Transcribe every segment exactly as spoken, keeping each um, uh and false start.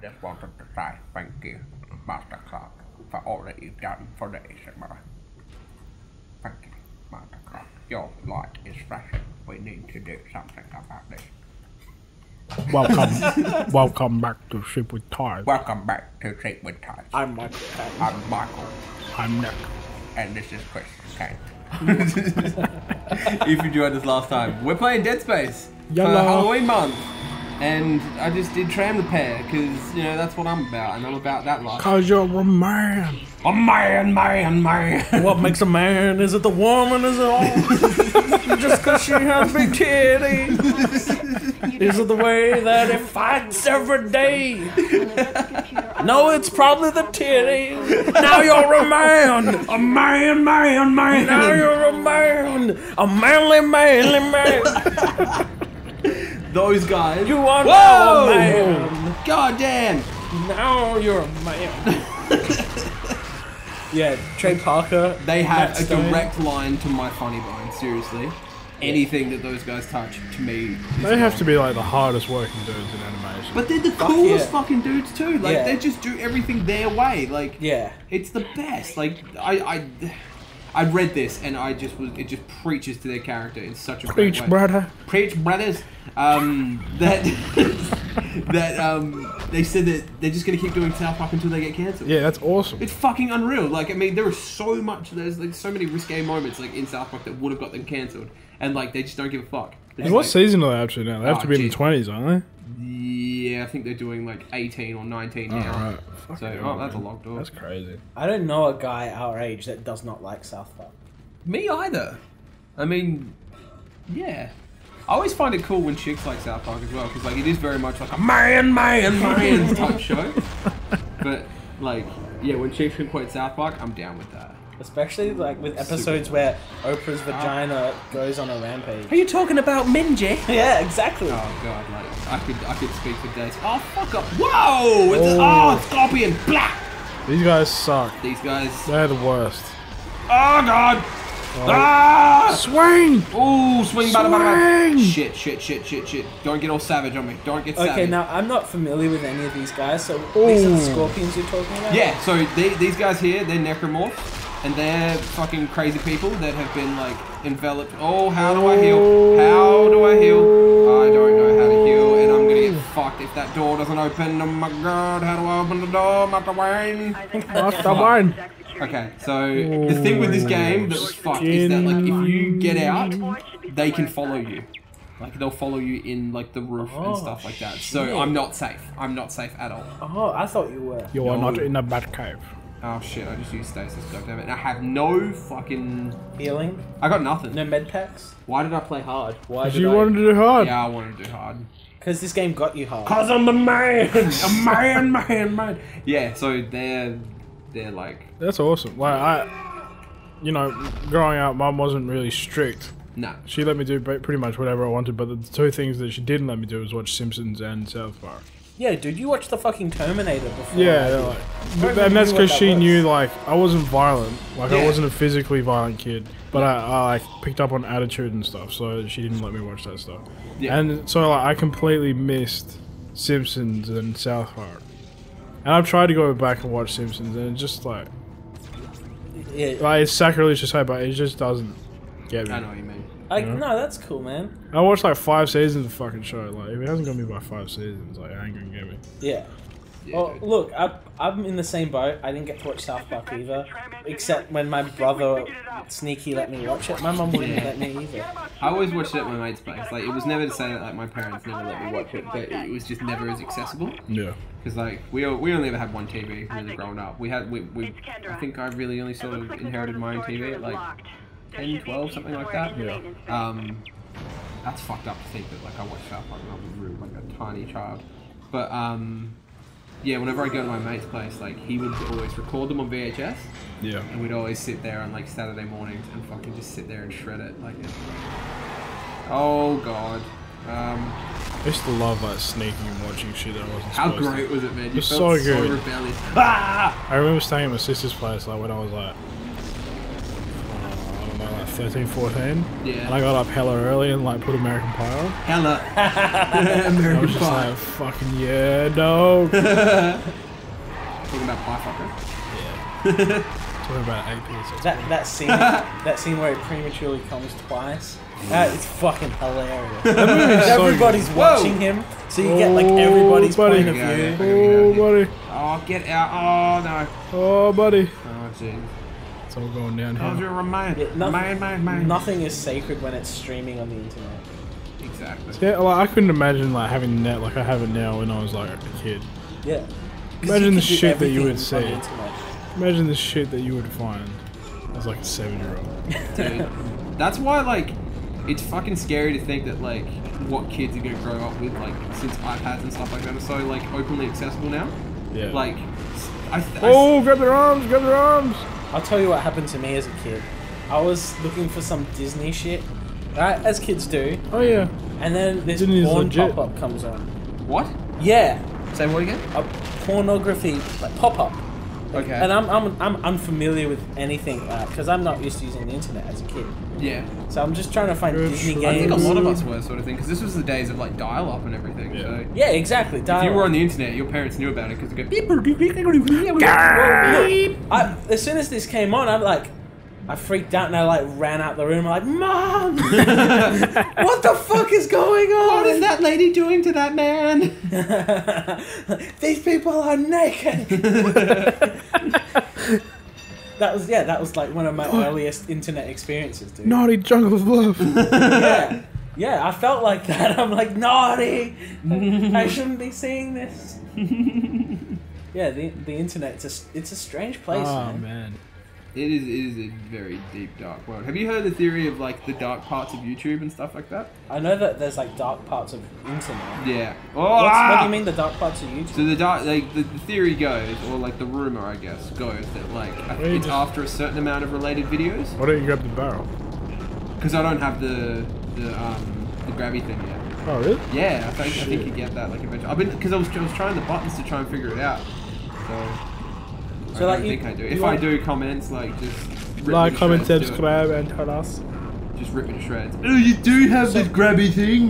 just wanted to say thank you, Master Clark, for all that you've done for the A S M R. Thank you, Master Clark. Your light is flashing. We need to do something about this. Welcome, welcome back to Ship with Ties. Welcome back to Ship with Ties. I'm Michael. I'm Michael. I'm Nick. And this is Chris. Okay. If you joined us last time, we're playing Dead Space Yellow. for Halloween month. And I just did tram repair, because, you know, that's what I'm about, and I'm about that life. Cause you're a man. A man, man, man. What makes a man? Is it the woman? Is it all? Just cause she has big titties? Is it the way that it fights every day? No, it's probably the titties. Now you're a man. A man, man, man. Now you're a man. A manly, manly man. Those guys. You are Whoa! now a man. God damn. Now you're a man. Yeah, Trey Parker. They have Matt a Stone. direct line to my funny bone, seriously. Anything that those guys touch, to me, is They have wrong. to be like the hardest working dudes in animation. But they're the coolest yeah. fucking dudes too. Like, Yeah. they just do everything their way. Like, Yeah. it's the best. Like, I, I, I read this and I just was. It just preaches to their character in such a great Preach, way. brother. Preach, brothers. Um, that that um, they said that they're just gonna keep doing South Park until they get cancelled. Yeah, that's awesome. It's fucking unreal. Like, I mean, there is so much. There's like so many risque moments like in South Park that would have got them cancelled, and like they just don't give a fuck. They're And just what like, season are they up to now? They have Oh, to be in geez. the twenties, aren't Yeah, I think they're doing like eighteen or nineteen they? now. Alright. So, oh, that's a locked door. That's crazy. I don't know a guy our age that does not like South Park. Me either. I mean, yeah. I always find it cool when chicks like South Park as well, because like it is very much like a man, man, man type show. But like, yeah, when chicks can quote South Park, I'm down with that. Especially like with episodes where Oprah's vagina goes on a rampage. Are you talking about Minji? Yeah, exactly. Oh god, like I could, I could speak for days. Oh fuck up! Whoa! It's a, oh, scorpion! Blah! These guys suck. These guys. They're the worst. Oh god! Ah! Swing! Ooh, swing, bada, bada, bada. Swing! Shit, shit, shit, shit, shit. Don't get all savage on me. Don't get savage. Okay, now I'm not familiar with any of these guys, so these are the scorpions you're talking about? Yeah, so they, these guys here, they're necromorphs, and they're fucking crazy people that have been like enveloped. Oh, how do I heal? How do I heal? I don't know how to heal, and I'm gonna get fucked if that door doesn't open. Oh my god, how do I open the door? Master Wayne. Master Wayne. Okay, so the thing with this game that's fucked is that like if you get out, they can follow you. Like they'll follow you in like the roof and Oh, stuff like that. shit. So I'm not safe. I'm not safe at all. Oh, I thought you were. You are No. not in a bat cave. Oh shit, I just used stasis, goddammit. And I have no fucking... Healing? I got nothing. No med packs? Why did I play hard? Why Because did you I? wanted to do hard. Yeah, I wanted to do hard. Because this game got you hard. Cause I'm the man! A man, man, man! Yeah, so they're... They're like... That's awesome. Like, I... You know, growing up, Mum wasn't really strict. Nah. She let me do ba- pretty much whatever I wanted, but the two things that she didn't let me do was watch Simpsons and South Park. Yeah, dude, you watched the fucking Terminator before. Yeah, I they're did. like, I but, don't and that's know because what she that was. knew like I wasn't violent, like Yeah. I wasn't a physically violent kid, but I, I like picked up on attitude and stuff, so she didn't let me watch that stuff. Yeah. And so like I completely missed Simpsons and South Park, and I've tried to go back and watch Simpsons, and it's just like Yeah, like it's sacrilege to say, but it just doesn't get me. I know what you mean. I, Yeah. no, that's cool, man. I watched like five seasons of the fucking show. Like if it hasn't got me by five seasons, like it ain't gonna get me. Yeah. Yeah, Well, dude. look, I, I'm in the same boat. I didn't get to watch South Park either, except when my brother sneaky let me watch it. My mum wouldn't Yeah. let me either. I always watched it at my mate's place. Like, it was never to say that, like, my parents never let me watch it, but it was just never as accessible. Yeah. Because, like, we o- we only ever had one T V really growing up. We had, we, we I think I really only sort of inherited my own T V at, like, ten, twelve, something like that. Yeah. Um, that's fucked up to think that, like, I watched South Park when I was really, like, a tiny child. But, um, yeah, whenever I go to my mate's place, like, he would always record them on V H S. Yeah. And we'd always sit there on like Saturday mornings and fucking just sit there and shred it. Like, it. Oh god. Um, I used to love like sneaking and watching shit that I wasn't how supposed to. great was it, man? You It's felt so so, good. rebellious. Ah! I remember staying at my sister's place like when I was like, uh, I don't know, like thirteen, fourteen. Yeah. And I got up hella early and like put American Pie on. Hella. I American was just Pie. like, fucking yeah, no. Talking about pie fucker. Talking about A P. So That that scene that scene where he prematurely comes twice. That is fucking hilarious. so Everybody's Whoa. watching him, so you get like everybody's Oh, buddy. point of Yeah, view. yeah. Oh, buddy. Oh, get out. Oh, no. Oh, buddy. Oh, jeez. It's all going down Oh, here. you're a man. Yeah, nothing, man, man, man. nothing is sacred when it's streaming on the internet. Exactly. Yeah, like, I couldn't imagine like having net like I have it now when I was like a kid. Yeah. 'Cause Imagine you the could do shit that you everything would on see. the internet. Imagine the shit that you would find as like a seven-year-old. Dude, that's why, like, it's fucking scary to think that, like, what kids are gonna grow up with, like, since iPads and stuff like that are so, like, openly accessible now. Yeah. Like, I, I, Oh, grab their arms! Grab their arms! I'll tell you what happened to me as a kid. I was looking for some Disney shit, right? As kids do. Oh yeah. And then this Disney's porn legit. pop-up comes on. what? Yeah. Say what again? A pornography like pop-up. Okay. And I'm, I'm, I'm unfamiliar with anything like because I'm not used to using the internet as a kid. Yeah. So I'm just trying to find Good Disney shit. I think a games. lot of us were sort of thing, because this was the days of, like, dial-up and everything, Yeah. so... Yeah, exactly. If Dial you were on the internet, your parents knew about it, because they go... I, as soon as this came on, I'm like, I freaked out and I like ran out the room. I'm like, Mom, what the fuck is going on? What is that lady doing to that man? These people are naked. That was yeah. That was like one of my earliest internet experiences, dude. Naughty jungle of love. Yeah, yeah. I felt like that. I'm like naughty. I shouldn't be seeing this. Yeah, the the internet's a it's a strange place, Oh man. man. It is, it is a very deep, dark world. Have you heard the theory of, like, the dark parts of YouTube and stuff like that? I know that there's like dark parts of internet. Yeah. Oh, What's, ah! what do you mean the dark parts of YouTube? So the dark, like the, the theory goes, or like the rumor, I guess, goes that like I Well, think you it's just- after a certain amount of related videos. Why don't you grab the barrel? Because I don't have the the um the grabby thing yet. Oh really? Yeah, I think I think Shit. you get that like eventually. I've been because I was I was trying the buttons to try and figure it out. So. So, I like, don't you- think I do. you If want- I do comments, like just rip Like, me to comment, shreds, do it. subscribe, and tell us. Just rip it to shreds. Oh, you do have this grabby thing.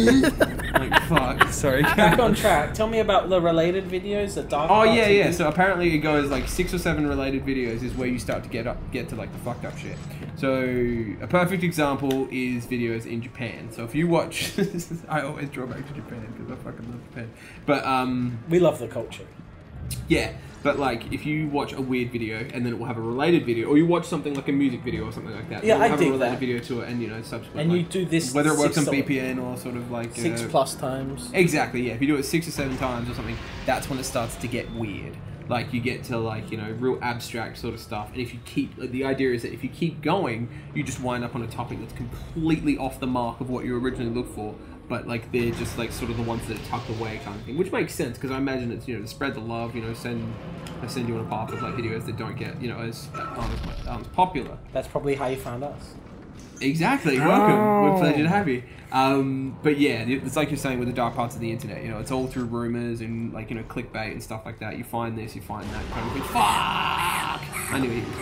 Like fuck. Sorry. Back on track. Tell me about the related videos, the dark. Oh parts yeah, of yeah. YouTube. So apparently it goes like six or seven related videos is where you start to get up, get to like the fucked up shit. So a perfect example is videos in Japan. So if you watch, I always draw back to Japan because I fucking love Japan. But um, We love the culture. yeah. But like, if you watch a weird video and then it will have a related video, or you watch something like a music video or something like that, Yeah, it will I have dig a related that. video to it, and you know, subsequent. And you like, do this whether it works on six- V P N or sort of like Six uh, plus times. Exactly, yeah. If you do it six or seven times or something, that's when it starts to get weird. Like, you get to, like, you know, real abstract sort of stuff. And if you keep... Like, the idea is that if you keep going, you just wind up on a topic that's completely off the mark of what you originally looked for. But, like, they're just, like, sort of the ones that are tucked away kind of thing. Which makes sense, because I imagine it's, you know, to spread the love, you know, send send you on a path of, like, videos that don't get, you know, as, aren't as, much, aren't as popular. That's probably how you found us. Exactly. Welcome. We're pleasure to have you. Um, but yeah, it's like you're saying with the dark parts of the internet. You know, it's all through rumors and like you know clickbait and stuff like that. You find this, you find that kind of thing. Fuck! I knew it.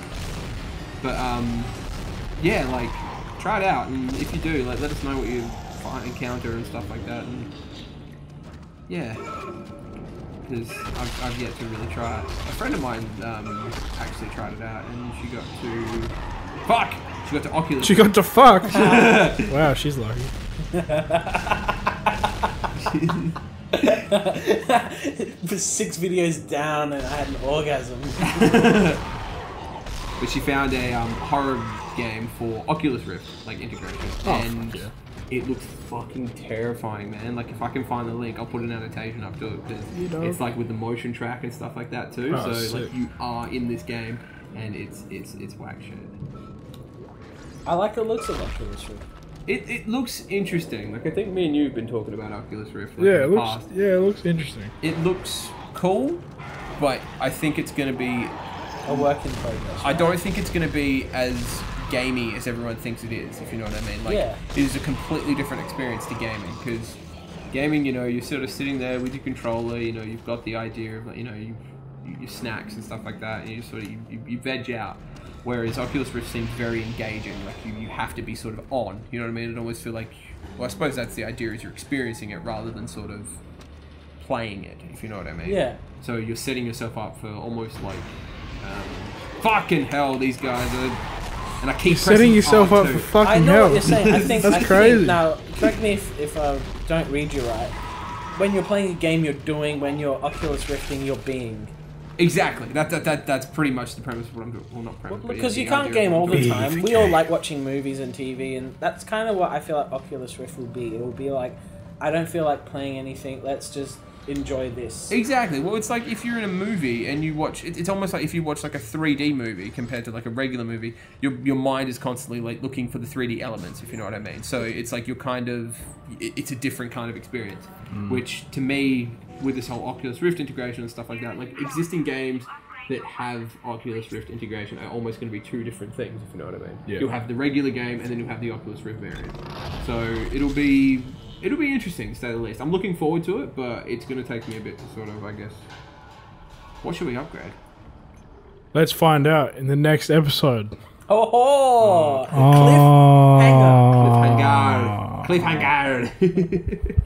But um, yeah, like try it out, and if you do, like let us know what you find, encounter and stuff like that. And yeah, because I've, I've yet to really try it. A friend of mine um, actually tried it out, and she got to fuck. She got to Oculus. She got to fuck. Wow, she's lucky. For six videos down and I had an orgasm. But she found a um, horror game for Oculus Rift, like integration, Oh, and fuck yeah. it looks fucking terrifying, man. Like if I can find the link, I'll put an annotation up to it because You know. it's like with the motion track and stuff like that too. Oh, so sick. like you are in this game, and it's it's it's whack shit. I like the looks of Oculus Rift. It, it looks interesting. Like I think me and you have been talking about Oculus Rift. Like, Yeah, in it the looks. past. Yeah, it looks interesting. It looks cool, but I think it's going to be. A work in progress. I don't think it's going to be as gamey as everyone thinks it is, if you know what I mean. Like, Yeah. it is a completely different experience to gaming, because gaming, you know, you're sort of sitting there with your controller, you know, you've got the idea of, like, you know, you, you, your snacks and stuff like that, and you sort of, you, you, you veg out. Whereas Oculus Rift seems very engaging. Like you, you have to be sort of on. You know what I mean? It almost feel like. Well, I suppose that's the idea: is you're experiencing it rather than sort of playing it. If you know what I mean? Yeah. So you're setting yourself up for almost like. Um, fucking hell, these guys are. And I keep You're setting yourself R up two. for fucking I know hell. what you're saying. I think That's I crazy. Think, now, correct me if, if I don't read you right. When you're playing a game, you're doing. When you're Oculus Rifting, you're being. Exactly. That, that that that's pretty much the premise of what I'm doing. Well, not premise. but Because yeah, you the can't idea game of all what I'm the doing. time. We all like watching movies and T V, and that's kind of what I feel like Oculus Rift will be. It will be like, I don't feel like playing anything. Let's just enjoy this. Exactly. Well, it's like if you're in a movie and you watch, it, it's almost like if you watch like a three D movie compared to like a regular movie, your your mind is constantly like looking for the three D elements, if you know what I mean. So it's like you're kind of, it, it's a different kind of experience, mm. which to me, with this whole Oculus Rift integration and stuff like that, like existing games that have Oculus Rift integration are almost going to be two different things, if you know what I mean. Yeah. You'll have the regular game and then you'll have the Oculus Rift variant. So it'll be it'll be interesting, to say the least. I'm looking forward to it, but it's going to take me a bit to sort of, I guess. What should we upgrade? Let's find out in the next episode. Oh, oh, Oh. cliffhanger. Cliffhanger. Cliffhanger.